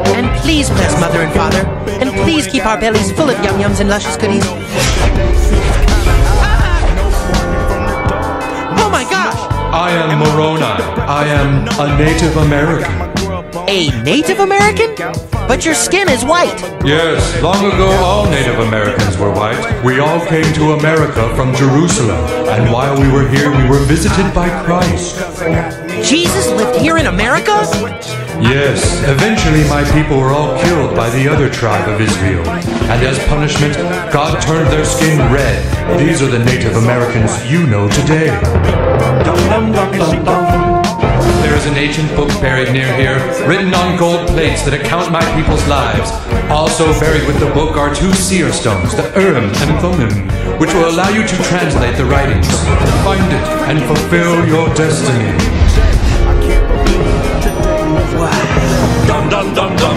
And please bless Mother and Father. And please keep our bellies full of yum-yums and luscious goodies. Oh my gosh! I am Moroni. I am a Native American. A Native American? But your skin is white. Yes, long ago all Native Americans were white. We all came to America from Jerusalem, and while we were here, we were visited by Christ. Jesus lived here in America? Yes, eventually my people were all killed by the other tribe of Israel, and as punishment, God turned their skin red. These are the Native Americans you know today. There is an ancient book buried near here, written on gold plates that account my people's lives. Also buried with the book are 2 seer stones, the Urim and Thummim, which will allow you to translate the writings, find it, and fulfill your destiny. Wow. Dum dum dum dum.